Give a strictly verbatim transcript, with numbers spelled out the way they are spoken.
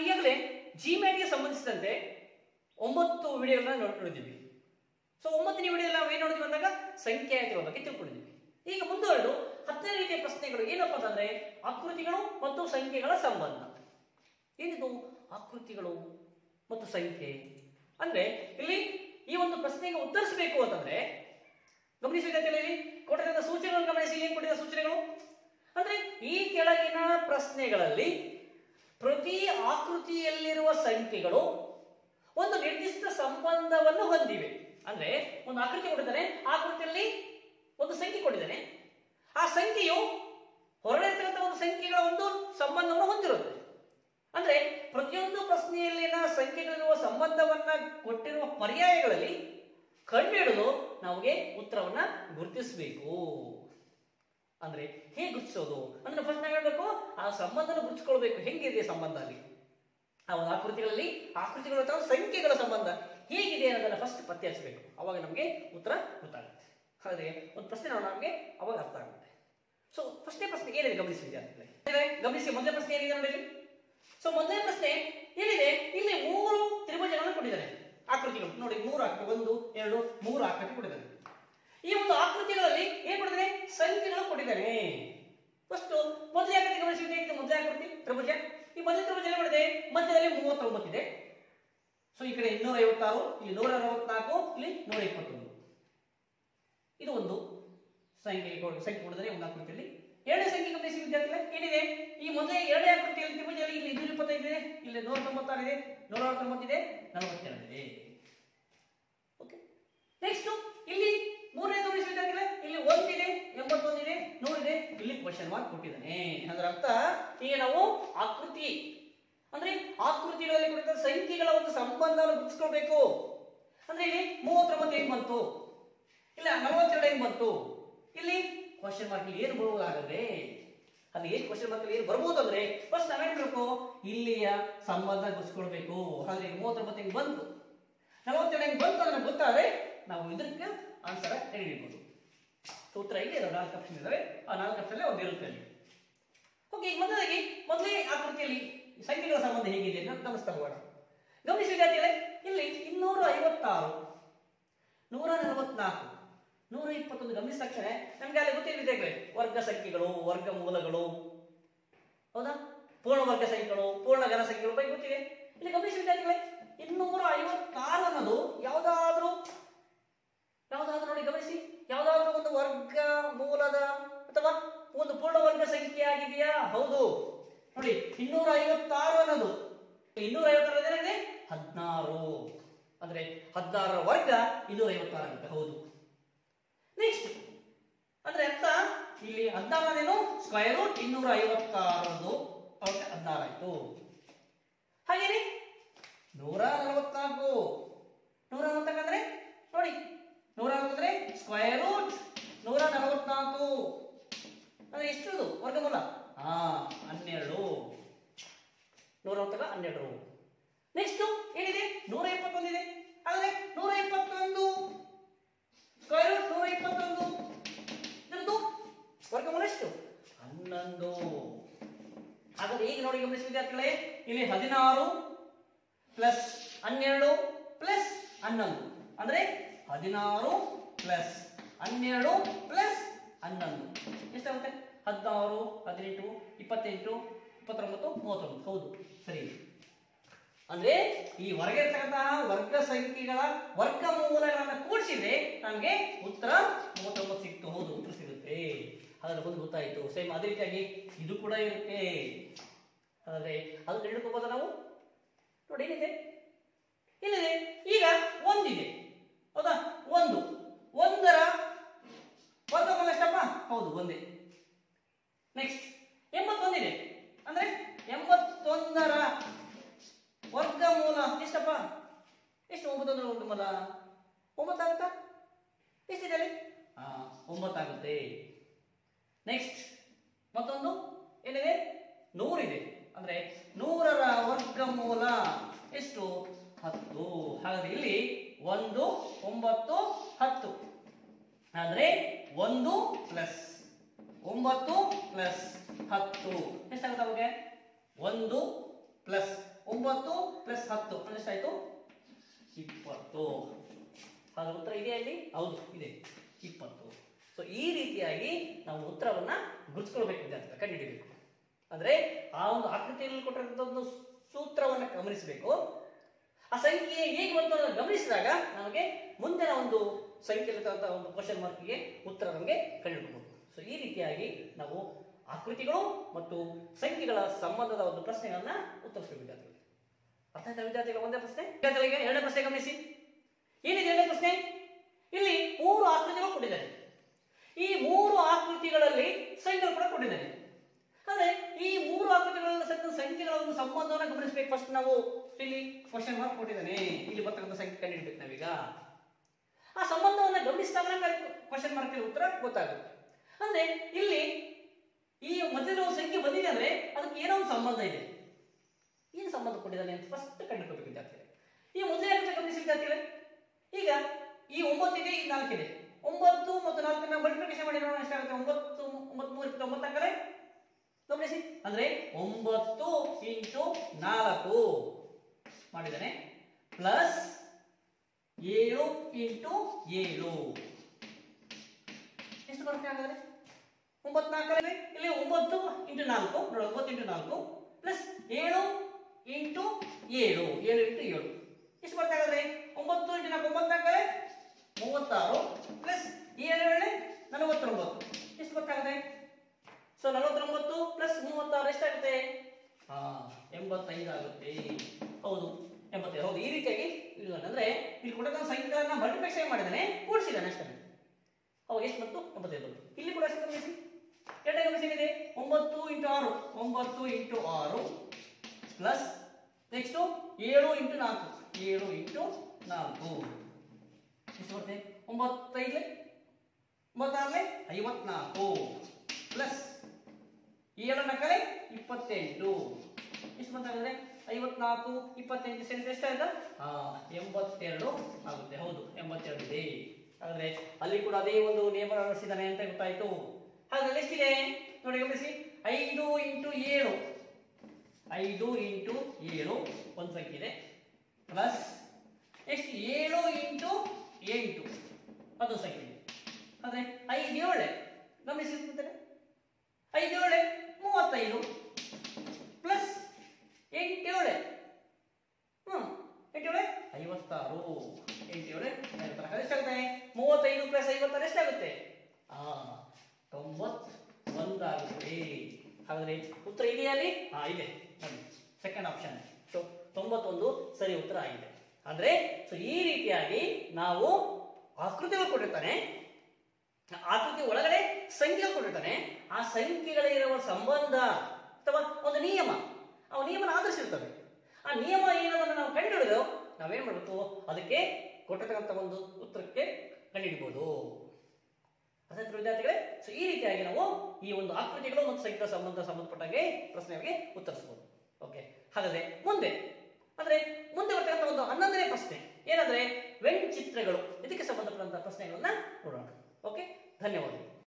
ಈಗಾಗಲೇ ಜಿಮ್ಯಾಟ್ಗೆ ಸಂಬಂಧಿಸಿದಂತೆ ಒಂಬತ್ತು ವಿಡಿಯೋಗಳನ್ನ ನೋಡಿದ್ದೀವಿ. ಸೊ ಒಂಬತ್ತನೇ ವಿಡಿಯೋ ನಾವು ಏನು ನೋಡಿದ್ವಿ ಅಂದಾಗ ಸಂಖ್ಯಾಯುತಿಗಳ ಬಗ್ಗೆ ತಿಳ್ಕೊಂಡಿದ್ವಿ. ಈಗ ಮುಂದುವರೆದು ಹತ್ತನೇ ರೀತಿಯ ಪ್ರಶ್ನೆಗಳು ಏನಪ್ಪಾ ಅಂತಂದ್ರೆ ಆಕೃತಿಗಳು ಮತ್ತು ಸಂಖ್ಯೆಗಳ ಸಂಬಂಧ. ಏನಿದು ಆಕೃತಿಗಳು ಮತ್ತು ಸಂಖ್ಯೆ ಅಂದ್ರೆ ಇಲ್ಲಿ ಈ ಒಂದು ಪ್ರಶ್ನೆಗೆ ಉತ್ತರಿಸಬೇಕು ಅಂತಂದ್ರೆ ಗಮನಿಸಿ ವಿದ್ಯಾರ್ಥಿಗಳಲ್ಲಿ ಕೊಟ್ಟಿರುವ ಸೂಚನೆಗಳನ್ನು ಗಮನಿಸಿ. ಏನ್ ಕೊಟ್ಟಿರುವ ಸೂಚನೆಗಳು ಅಂದ್ರೆ ಈ ಕೆಳಗಿನ ಪ್ರಶ್ನೆಗಳಲ್ಲಿ ಪ್ರತಿ ಆಕೃತಿಯಲ್ಲಿರುವ ಸಂಖ್ಯೆಗಳು ಒಂದು ನಿರ್ದಿಷ್ಟ ಸಂಬಂಧವನ್ನು ಹೊಂದಿವೆ. ಅಂದ್ರೆ ಒಂದು ಆಕೃತಿ ಕೊಟ್ಟಿದ್ದಾನೆ, ಆಕೃತಿಯಲ್ಲಿ ಒಂದು ಸಂಖ್ಯೆ ಕೊಟ್ಟಿದ್ದಾನೆ, ಆ ಸಂಖ್ಯೆಯು ಹೊರಡಿರ್ತಕ್ಕಂಥ ಒಂದು ಸಂಖ್ಯೆಗಳ ಒಂದು ಸಂಬಂಧವನ್ನು ಹೊಂದಿರುತ್ತೆ. ಅಂದ್ರೆ ಪ್ರತಿಯೊಂದು ಪ್ರಶ್ನೆಯಲ್ಲಿನ ಸಂಖ್ಯೆಗಳಿರುವ ಸಂಬಂಧವನ್ನ ಕೊಟ್ಟಿರುವ ಪರ್ಯಾಯಗಳಲ್ಲಿ ಕಂಡುಹಿಡಿದು ನಮಗೆ ಉತ್ತರವನ್ನ ಗುರುತಿಸಬೇಕು. ಅಂದ್ರೆ ಹೇಗೆ ಗುರುತಿಸೋದು ಅಂದ್ರೆ ಫಸ್ಟ್ ನಾವು ಹೇಳ್ಬೇಕು ಆ ಸಂಬಂಧನ ಗುರುತಿಸ್ಕೊಳ್ಬೇಕು. ಹೆಂಗಿದೆ ಸಂಬಂಧ ಅಲ್ಲಿ ಆ ಒಂದು ಆಕೃತಿಗಳಲ್ಲಿ ಆಕೃತಿಗಳ ಅಥವಾ ಸಂಖ್ಯೆಗಳ ಸಂಬಂಧ ಹೇಗಿದೆ ಅನ್ನೋದನ್ನ ಫಸ್ಟ್ ಪತ್ತೆ ಹಚ್ಚಬೇಕು. ಅವಾಗ ನಮಗೆ ಉತ್ತರ ಗೊತ್ತಾಗುತ್ತೆ. ಹಾಗೆ ಒಂದು ಪ್ರಶ್ನೆ ನಾವು ನಮಗೆ ಅವಾಗ ಅರ್ಥ ಆಗುತ್ತೆ. ಸೊ ಫಸ್ಟ್ನೇ ಪ್ರಶ್ನೆ ಏನಿದೆ ಗಮನಿಸಿ ವಿದ್ಯಾರ್ಥಿಗಳೇ, ಗಮನಿಸಿ. ಮೊದಲನೇ ಪ್ರಶ್ನೆ ಏನಿದೆ ನೋಡಿ. ಸೊ ಮೊದಲನೇ ಪ್ರಶ್ನೆ ಏನಿದೆ, ಇಲ್ಲಿ ಮೂರು ತ್ರಿಭುಜಗಳನ್ನು ಕೊಟ್ಟಿದ್ದಾರೆ, ಆಕೃತಿಗಳು ನೋಡಿ. ಮೂರು ಆಕೃತಿ, ಒಂದು ಎರಡು ಮೂರು ಆಕೃತಿ ಕೊಟ್ಟಿದ್ದಾರೆ. ಈ ಒಂದು ಆಕೃತಿಗಳಲ್ಲಿ ಏನ್ ಕೊಟ್ಟಿದ್ದಾರೆ, ಸಂಖ್ಯೆಗಳು ಕೊಟ್ಟಿದ್ದಾರೆ. ಫಸ್ಟ್ ಮೊದಲನೇ ಆಕೃತಿ ಗಮನಿಸಿದ್ರೆ ಇದು ಮೊದಲನೇ ಆಕೃತಿ ತ್ರಿಭುಜ. ಈ ಮೊದಲ ತ್ರಿಭುಜ ಏನ್ ಮಾಡಿದೆ, ಮಧ್ಯದಲ್ಲಿ ಮೂವತ್ತೊಂಬತ್ತು ಇದೆ. ಸೊ ಈ ಕಡೆ ಇನ್ನೂರ ಐವತ್ತಾರು, ಇಲ್ಲಿ ನೂರ ಅರವತ್ನಾಲ್ಕು, ಇಲ್ಲಿ ನೂರ ಇಪ್ಪತ್ತೊಂದು. ಇದು ಒಂದು ಸಂಖ್ಯೆ ಸಂಖ್ಯೆ ಕೊಡಿದರೆ ಒಂದು ಆಕೃತಿಯಲ್ಲಿ. ಎರಡನೇ ಸಂಖ್ಯೆ ಗಮನಿಸಿ ವಿದ್ಯಾರ್ಥಿಗಳೇ, ಏನಿದೆ ಈ ಮೊದಲೇ ಎರಡನೇ ಆಕೃತಿಯಲ್ಲಿ ತ್ರಿಭುಜದಲ್ಲಿ ಇಲ್ಲಿ ಇನ್ನೂರ ಇಪ್ಪತ್ತೈದು ಇದೆ, ಇಲ್ಲಿ ನೂರ ತೊಂಬತ್ತಾರು ಇದೆ, ನೂರ ಅರವತ್ತೊಂಬತ್ತು ಇದೆ, ನಲವತ್ತೆರಡು ಇದೆ. ಓಕೆ, ನೆಕ್ಸ್ಟ್ ಇಲ್ಲಿ ಮೂರನೇ ಗಮನಿಸಿ ವಿದ್ಯಾರ್ಥಿಗಳೇ, ಇಲ್ಲಿ ಒಂದಿದೆ, ಎಂಬತ್ತೊಂದಿದೆ, ನೂರಿದೆ, ಇಲ್ಲಿ ಕ್ವಶನ್ ಮಾರ್ಕ್ ಕೊಟ್ಟಿದ್ದಾನೆ. ಅದರ ಅರ್ಥ ಈಗ ನಾವು ಆಕೃತಿ ಅಂದ್ರೆ ಆಕೃತಿಗಳಲ್ಲಿ ಕೊಟ್ಟಿದ್ದ ಸಂಖ್ಯೆಗಳ ಒಂದು ಸಂಬಂಧವನ್ನು ಗುರುತಿಸ್ಕೊಳ್ಬೇಕು. ಅಂದ್ರೆ ಇಲ್ಲಿ ಮೂವತ್ತೊಂಬತ್ತು ಹೆಂಗ್ ಬಂತು, ಇಲ್ಲ ನಲವತ್ತೆರಡು ಹೆಂಗ್ ಬಂತು, ಇಲ್ಲಿ ಕ್ವಶನ್ ಮಾರ್ಕ್ ಏನು ಬರುವುದು. ಹಾಗಾದ್ರೆ ಅಲ್ಲಿ ಏನ್ ಕ್ವಶನ್ ಮಾರ್ಕ್ ಏನು ಬರ್ಬೋದು ಅಂದ್ರೆ ಫಸ್ಟ್ ನಾವೇನ್ ಮಾಡಬೇಕು, ಇಲ್ಲಿಯ ಸಂಬಂಧ ಗುರುತಿಸ್ಕೊಳ್ಬೇಕು. ಹಾಗಾದ್ರೆ ಮೂವತ್ತೊಂಬತ್ತು ಹೆಂಗ್ ಬಂತು, ನಲವತ್ತೆರಡು ಹೆಂಗ್ ಬಂತು ಅಂದ್ರೆ ಗೊತ್ತಾದ್ರೆ ನಾವು ಇದಕ್ಕೆ ಆನ್ಸರ್ ಹಿಡಿಬಹುದು. ಸೂತ್ರ ಇಲ್ಲಿ ನಾಲ್ಕು ಆಪ್ಷನ್ ಇದಾವೆ, ಆ ನಾಲ್ಕು ಆಪ್ಷನ್ ಒಂದು ಇರುತ್ತೆ ಅಲ್ಲಿ. ಓಕೆ, ಈಗ ಮೊದಲಾಗಿ ಮೊದಲೇ ಆಕೃತಿಯಲ್ಲಿ ಸಂಖ್ಯೆಗಳ ಸಂಬಂಧ ಹೇಗಿದೆ ಅಂತ ಗಮನಿಸ್ತಾ ಹೋಗೋಣ. ಗಮನಿಸಿ ವಿದ್ಯಾರ್ಥಿಗಳೇ, ಇಲ್ಲಿ ಇನ್ನೂರ ಐವತ್ತಾರು, ನೂರ ನಲವತ್ನಾಲ್ಕು, ನೂರ ಇಪ್ಪತ್ತೊಂದು ಗಮನಿಸಿದ ತಕ್ಷಣ ನಮ್ಗೆ ಅಲ್ಲಿ ಗೊತ್ತಿದೆ ವಿದ್ಯಾರ್ಥಿಗಳೇ, ವರ್ಗ ಸಂಖ್ಯೆಗಳು, ವರ್ಗ ಮೂಲಗಳು, ಹೌದಾ, ಪೂರ್ಣ ವರ್ಗ ಸಂಖ್ಯೆಗಳು, ಪೂರ್ಣ ಘನ ಸಂಖ್ಯೆಗಳು ಬಗ್ಗೆ ಗೊತ್ತಿದೆ. ಇಲ್ಲಿ ಗಮನಿಸಿ ವಿದ್ಯಾರ್ಥಿಗಳೇ, ಇನ್ನೂರ ಐವತ್ತಾರು ಅನ್ನೋದು ಯಾವ್ದಾದ್ರು ಯಾವ್ದಾದ್ರು ನೋಡಿ ಗಮನಿಸಿ, ಯಾವ್ದಾದ್ರು ಒಂದು ವರ್ಗ ಮೂಲದ ಅಥವಾ ಒಂದು ಪೂರ್ಣ ವರ್ಗ ಸಂಖ್ಯೆ ಆಗಿದೆಯಾ? ಹೌದು ನೋಡಿ, ಇನ್ನೂರ ಐವತ್ತಾರು ಅನ್ನೋದು ಇನ್ನೂರ ಐವತ್ತಾರು ಏನಿದೆ ಹದಿನಾರು, ಅಂದ್ರೆ ಹದಿನಾರರ ವರ್ಗ ಇನ್ನೂರ ಐವತ್ತಾರು ಆಗುತ್ತೆ. ಹೌದು. ನೆಕ್ಸ್ಟ್ ಅಂದ್ರೆ ಅರ್ಥ ಇಲ್ಲಿ ಹದಿನಾರನೇನು ಸ್ಕ್ವೇರ್ ರೂಟ್ ಇನ್ನೂರ ಐವತ್ತಾರದು ಹದಿನಾರು ಆಯ್ತು. ಹಾಗೇನೆ ನೂರ ನಲವತ್ನಾಲ್ಕು, ನೂರ ನಲವತ್ನಾಲ್ಕು ಅಂದ್ರೆ ನೋಡಿ, ನೂರ ನಲವತ್ತಂದ್ರೆ ಸ್ಕ್ವೇರ್ ರೂಟ್ ನೂರ ನಲವತ್ನಾಲ್ಕು ಅಂದ್ರೆ ಎಷ್ಟು ವರ್ಗಮೂಲ, ಹಾ ಹನ್ನೆರಡು, ನೂರ ನಲವತ್ತ ಹನ್ನೆರಡು. ನೆಕ್ಸ್ಟ್ ಏನಿದೆ, ನೂರ ಇಪ್ಪತ್ತೊಂದಿದೆ. ಹಾಗಾದ್ರೆ ನೂರ ಇಪ್ಪತ್ತೊಂದು ಸ್ಕ್ವೇರ್ ರೂಟ್ ನೂರ ಇಪ್ಪತ್ತೊಂದು, ಇದರದ್ದು ವರ್ಗಮೂಲ ಎಷ್ಟು, ಹನ್ನೊಂದು. ಹಾಗಾದ್ರೆ ಈಗ ನೋಡಿ ಗಮನಿಸಿ ವಿದ್ಯಾರ್ಥಿಗಳೇ, ಇಲ್ಲಿ ಹದಿನಾರು ಪ್ಲಸ್ ಹನ್ನೆರಡು ಪ್ಲಸ್ ಹನ್ನೊಂದು ಅಂದ್ರೆ ಹದಿನಾರು ಪ್ಲಸ್ ಹನ್ನೆರಡು ಪ್ಲಸ್ ಹನ್ನೊಂದು ಎಷ್ಟಾಗುತ್ತೆ, ಹದಿನಾರು, ಹದಿನೆಂಟು, ಇಪ್ಪತ್ತೆಂಟು, ಇಪ್ಪತ್ತೊಂಬತ್ತು, ಮೂವತ್ತೊಂಬತ್ತು. ಹೌದು, ಸರಿ. ಅಂದ್ರೆ ಈ ಹೊರಗೆ ಇರ್ತಕ್ಕಂತಹ ವರ್ಗ ಸಂಖ್ಯೆಗಳ ವರ್ಗ ಮೂಲಗಳನ್ನ ಕೂಡಿಸಿದ್ರೆ ನಮಗೆ ಉತ್ತರ ಮೂವತ್ತೊಂಬತ್ತು ಸಿಕ್ತು. ಹೌದು, ಉತ್ತರ ಸಿಗುತ್ತೆ. ಹಾಗಾದ್ರೆ ಒಂದು ಗೊತ್ತಾಯ್ತು. ಸೇಮ್ ಅದೇ ರೀತಿಯಾಗಿ ಇದು ಕೂಡ ಇರುತ್ತೆ. ಹಾಗಾದ್ರೆ ಅದನ್ನ ಹಿಡ್ಕೋಬೋದ ನಾವು ನೋಡಿ, ಏನಿದೆ ಇಲ್ಲಿದೆ. ಈಗ ಒಂದಿದೆ, ಹೌದಾ, ಒಂದು ಒಂದರ ವರ್ಗಮೂಲ ಎಷ್ಟಪ್ಪ, ಹೌದು ಒಂದೇ. ನೆಕ್ಸ್ಟ್ ಎಂಬತ್ತೊಂದಿದೆ ಅಂದ್ರೆ ಎಂಬತ್ತೊಂದರ ವರ್ಗಮೂಲ ಎಷ್ಟಪ್ಪ, ಎಷ್ಟು, ಒಂಬತ್ತೊಂದರ ವರ್ಗಮೂಲ ಒಂಬತ್ತಾಗುತ್ತಾ, ಎಷ್ಟಿದೆ ಅಲ್ಲಿ, ಹಾ ಒಂಬತ್ತಾಗುತ್ತೆ. ನೆಕ್ಸ್ಟ್ ಮತ್ತೊಂದು ಏನಿದೆ, ನೂರಿದೆ ಅಂದ್ರೆ ನೂರರ ವರ್ಗಮೂಲ ಎಷ್ಟು, ಹತ್ತು. ಹಾಗಾದ್ರೆ ಇಲ್ಲಿ ಒಂದು, ಒಂಬತ್ತು, ಹತ್ತು ಅಂದ್ರೆ ಒಂದು ಪ್ಲಸ್ ಒಂಬತ್ತು ಪ್ಲಸ್ ಹತ್ತು ಎಷ್ಟಾಗುತ್ತೆ ಅವಾಗ, ಒಂದು ಪ್ಲಸ್ ಒಂಬತ್ತು ಪ್ಲಸ್ ಹತ್ತು ಅಂದ್ರೆ ಎಷ್ಟಾಯ್ತು ಇಪ್ಪತ್ತು. ಹಾಗಾದ್ರೆ ಉತ್ತರ ಇದೆಯಾ ಇಲ್ಲಿ? ಹೌದು ಇದೆ, ಇಪ್ಪತ್ತು. ಸೊ ಈ ರೀತಿಯಾಗಿ ನಾವು ಉತ್ತರವನ್ನ ಗುರುತಿಸ್ಕೊಳ್ಬೇಕು ವಿದ್ಯಾರ್ಥಿಗಳು, ಕಂಡುಹಿಡಿಯಬೇಕು. ಅಂದ್ರೆ ಆ ಒಂದು ಆಕೃತಿಯಲ್ಲಿ ಕೊಟ್ಟಿರುವಂತಹ ಒಂದು ಸೂತ್ರವನ್ನು ಗಮನಿಸಬೇಕು. ಆ ಸಂಖ್ಯೆ ಹೇಗೆ ಬಂತು ಅನ್ನೋದನ್ನು ಗಮನಿಸಿದಾಗ ನಮಗೆ ಮುಂದಿನ ಒಂದು ಸಂಖ್ಯೆಯಲ್ಲಿರುವಂತಹ ಒಂದು ಕ್ವಶನ್ ಮಾರ್ಕ್ಗೆ ಉತ್ತರ ನಮಗೆ ಕಂಡುಹಿಡಿಯಬಹುದು. ಸೊ ಈ ರೀತಿಯಾಗಿ ನಾವು ಆಕೃತಿಗಳು ಮತ್ತು ಸಂಖ್ಯೆಗಳ ಸಂಬಂಧದ ಒಂದು ಪ್ರಶ್ನೆಗಳನ್ನ ಉತ್ತರಿಸಬೇಕು ವಿದ್ಯಾರ್ಥಿಗಳು. ಅರ್ಥ ಆಯ್ತಾ ವಿದ್ಯಾರ್ಥಿಗಳ? ಒಂದೇ ಪ್ರಶ್ನೆ. ವಿದ್ಯಾರ್ಥಿಗಳಿಗೆ ಎರಡನೇ ಪ್ರಶ್ನೆ ಗಮನಿಸಿ. ಏನಿದೆ ಎರಡನೇ ಪ್ರಶ್ನೆ? ಇಲ್ಲಿ ಮೂರು ಆಕೃತಿಗಳು ಕೊಟ್ಟಿದ್ದಾರೆ. ಈ ಮೂರು ಆಕೃತಿಗಳಲ್ಲಿ ಸಂಖ್ಯೆಗಳು ಕೂಡ ಕೊಟ್ಟಿದ್ದಾರೆ. ಅಂದ್ರೆ ಈ ಮೂರು ಆಕೃತಿಗಳಲ್ಲಿ ಸಂಖ್ಯೆಗಳ ಒಂದು ಸಂಬಂಧವನ್ನು ಗಮನಿಸಬೇಕು. ಫಸ್ಟ್ ನಾವು ಇಲ್ಲಿ ಕ್ವಶನ್ ಮಾರ್ಕ್ ಕೊಟ್ಟಿದ್ದಾನೆ, ಇಲ್ಲಿ ಬರ್ತಕ್ಕಂಥ ಸಂಖ್ಯೆ ಕಂಡುಹಿಡಬೇಕು ನಾವೀಗ. ಆ ಸಂಬಂಧವನ್ನ ಗಮನಿಸಿದಾಗ ಕ್ವಶನ್ ಮಾರ್ಕ್ ಉತ್ತರ ಗೊತ್ತಾಗುತ್ತೆ. ಅಂದ್ರೆ ಇಲ್ಲಿ ಈ ಮಧ್ಯದಲ್ಲಿ ಒಂದು ಸಂಖ್ಯೆ ಬಂದಿದೆ ಅಂದ್ರೆ ಅದಕ್ಕೆ ಏನೋ ಒಂದು ಸಂಬಂಧ ಇದೆ. ಏನು ಸಂಬಂಧ ಕೊಟ್ಟಿದ್ದಾನೆ ಅಂತ ಫಸ್ಟ್ ಕಂಡುಹಿಡಬೇಕು ವಿದ್ಯಾರ್ಥಿಗಳು. ಈ ಮೊದಲನೇ ಆಕೃತಿ ಗಮನಿಸಿ ವಿದ್ಯಾರ್ಥಿಗಳೇ. ಈಗ ಈ ಒಂಬತ್ತಿದೆ, ಈ ನಾಲ್ಕಿದೆ. ಒಂಬತ್ತು ಮತ್ತು ನಾಲ್ಕನ್ನ ಮಲ್ಟಿಪ್ಲಿಕೇಶನ್ ಮಾಡಿ ನೋಡೋಣ ಎಷ್ಟಾಗುತ್ತೆ. ಒಂಬತ್ತು ಒಂಬತ್ತು ಮೂರು ಇಪ್ಪತ್ತು ಒಂಬತ್ತು ಹಾಕರೆ ಗಮನಿಸಿ. ಅಂದ್ರೆ ಒಂಬತ್ತು ಇಂಟು ನಾಲ್ಕು ಮಾಡಿದ್ದಾನೆ ಪ್ಲಸ್ ಏಳು ಇಂಟು ಏಳು ಎಷ್ಟು ಬರುತ್ತೆ ಹಾಗಾದ್ರೆ? ಒಂಬತ್ತು ನಾಲ್ಕರಲ್ಲಿ ಇಲ್ಲಿ ಒಂಬತ್ತು ಇಂಟು ನಾಲ್ಕು ನೋಡಿ, ಒಂಬತ್ತು ಇಂಟು ನಾಲ್ಕು ಪ್ಲಸ್ ಏಳು ಇಂಟು ಏಳು, ಏಳು ಇಂಟು ಏಳು ಎಷ್ಟು ಬರುತ್ತೆ ಹಾಗಾದ್ರೆ? ಒಂಬತ್ತು ಇಂಟು ನಾಲ್ಕು ಒಂಬತ್ತು ನಾಲ್ಕರೆ ಮೂವತ್ತಾರು ಪ್ಲಸ್ ಏಳು ಏಳೆ ನಲವತ್ತೊಂಬತ್ತು ಎಷ್ಟು ಗೊತ್ತಾಗುತ್ತೆ? ಸೊ ನಲವತ್ತೊಂಬತ್ತು ಪ್ಲಸ್ ಮೂವತ್ತಾರು ಎಷ್ಟಾಗುತ್ತೆ? ಹಾ ಎಂಬತ್ತೈದು ಆಗುತ್ತೆ. ಹೌದು ಎಂಬತ್ತೈದು. ಹೌದು ಈ ರೀತಿಯಾಗಿ ಅಂದ್ರೆ ಇಲ್ಲಿ ಕೊಟ್ಟಂತ ಸಂಖ್ಯೆಗಳನ್ನ ಮಲ್ಟಿಪ್ಲಿಕೇಶನ್ ಮಾಡಿದಾನೆ, ಕೂಡಿಸಿದಾನೆ ಅಷ್ಟೇ. ಅವಾಗ ಎಷ್ಟು ಬಂತು? ಎಂಬತ್ತೈದು ಬಂತು. ಇಲ್ಲಿ ಕೂಡ ಎಷ್ಟು ಗಮನಿಸಿ, ಎರಡನೇ ಗಮನಿಸಿ ಏನಿದೆ? ಒಂಬತ್ತು ಇಂಟು ಆರು, ಒಂಬತ್ತು ಇಂಟು ಆರು ಪ್ಲಸ್ ನೆಕ್ಸ್ಟ್ ಏಳು ಇಂಟು ನಾಲ್ಕು, ಏಳು ಇಂಟು ನಾಲ್ಕು ಎಷ್ಟು ಬರುತ್ತೆ? ಒಂಬತ್ತೈದು ಒಂಬತ್ತಾರಲೆ ಐವತ್ನಾಲ್ಕು ಪ್ಲಸ್ ಏಳು ನಾಲ್ಕಲೆ ಇಪ್ಪತ್ತೆಂಟು ಎಷ್ಟು ಬಂತಾಗುತ್ತೆ? ಐವತ್ನಾಲ್ಕು ಇಪ್ಪತ್ತೆಂಟು ಸೇರಿಸಿ ಎಷ್ಟಾಯ್ತು? ಹಾ ಎಂಬತ್ತೆರಡು ಆಗುತ್ತೆ. ಹೌದು ಎಂಬತ್ತೆರಡು ಇದೆ. ಹಾಗಾದ್ರೆ ಅಲ್ಲಿ ಕೂಡ ಅದೇ ಒಂದು ನಿಯಮ ಅಳವಡಿಸಿದ್ದಾನೆ ಅಂತ ಗೊತ್ತಾಯ್ತು. ಹಾಗಾದ್ರೆ ಎಷ್ಟಿದೆ ನೋಡಿ ಗಮನಿಸಿ. ಐದು ಇಂಟು ಏಳು, ಐದು ಇಂಟು ಏಳು ಒಂದು ಸಂಖ್ಯೆ ಇದೆ ಪ್ಲಸ್ ನೆಕ್ಸ್ಟ್ ಏಳು ಇಂಟು ಎಂಟು ಅದೊಂದು ಸಂಖ್ಯೆ ಇದೆ. ಅಂದ್ರೆ ಐದು ಏಳೆ ಗಮನಿಸಿ, ಐದು ಏಳೆ ಮೂವತ್ತೈದು ಪ್ಲಸ್ ಎಂಟೇಳೆ ಹ್ಮ್ ಎಂಟೇಳೆ ಐವತ್ತಾರು, ಎಂಟೇಳೆ ಐವತ್ತಾರು ಎಷ್ಟಾಗುತ್ತೆ? ಮೂವತ್ತೈದು ಪ್ಲಸ್ ಐವತ್ತಾರು ಎಷ್ಟಾಗುತ್ತೆ? ಆ ತೊಂಬತ್ತೊಂದಾಗುತ್ತೆ. ಹಾಗಾದ್ರೆ ಉತ್ತರ ಇದೆಯಾ ಅಲ್ಲಿ? ಹಾ ಇದೆ, ಸೆಕೆಂಡ್ ಆಪ್ಷನ್. ಸೊ ತೊಂಬತ್ತೊಂದು ಸರಿ ಉತ್ತರ ಆಗಿದೆ. ಅಂದ್ರೆ ಸೊ ಈ ರೀತಿಯಾಗಿ ನಾವು ಆಕೃತಿಗಳು ಕೊಟ್ಟಿರ್ತಾನೆ, ಆಕೃತಿ ಒಳಗಡೆ ಸಂಖ್ಯೆಗಳು ಕೊಟ್ಟಿರ್ತಾನೆ, ಆ ಸಂಖ್ಯೆಗಳಿರುವ ಸಂಬಂಧ ಅಥವಾ ಒಂದು ನಿಯಮ, ಆ ನಿಯಮನ ಆಧರಿಸಿರ್ತವೆ. ಆ ನಿಯಮ ಏನನ್ನ ನಾವು ಕಂಡುಹಿಡಿದು ನಾವೇನ್ ಮಾಡಬೇಕು, ಅದಕ್ಕೆ ಕೊಟ್ಟಿರ್ತಕ್ಕಂಥ ಒಂದು ಉತ್ತರಕ್ಕೆ ಕಂಡುಹಿಡಿಬಹುದು. ಅದೇ ವಿದ್ಯಾರ್ಥಿಗಳೇ, ಸೊ ಈ ರೀತಿಯಾಗಿ ನಾವು ಈ ಒಂದು ಆಕೃತಿಗಳು ಮತ್ತು ಸಂಖ್ಯೆಗಳ ಸಂಬಂಧ ಸಂಬಂಧಪಟ್ಟಾಗೆ ಪ್ರಶ್ನೆಗಳಿಗೆ ಉತ್ತರಿಸಬಹುದು. ಓಕೆ, ಹಾಗಾದ್ರೆ ಮುಂದೆ ಅಂದ್ರೆ ಮುಂದೆ ಬರ್ತಕ್ಕಂಥ ಒಂದು ಹನ್ನೊಂದನೇ ಪ್ರಶ್ನೆ ಏನಂದ್ರೆ ವ್ಯಂಗ್ಯ ಚಿತ್ರಗಳು, ಇದಕ್ಕೆ ಸಂಬಂಧಪಟ್ಟಂತಹ ಪ್ರಶ್ನೆಗಳನ್ನ ನೋಡೋಣ. ಓಕೆ, ಧನ್ಯವಾದಗಳು.